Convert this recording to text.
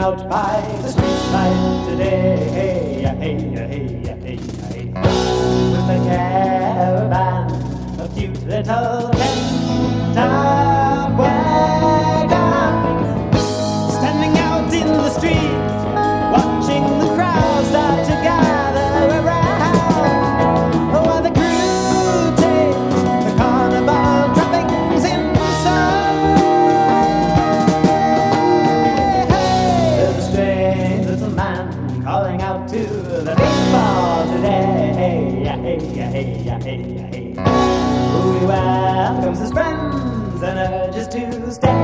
out by the street light today. Hey, hey, hey, hey, hey. With a caravan of cute little pentagon standing out in the street, watching the crowd start to gather around. While the crew takes the carnival trappings inside. There's a strange little man calling out to the big bar today. Hey, hey, hey, hey, hey. Who he welcomes his friends and urges to stay.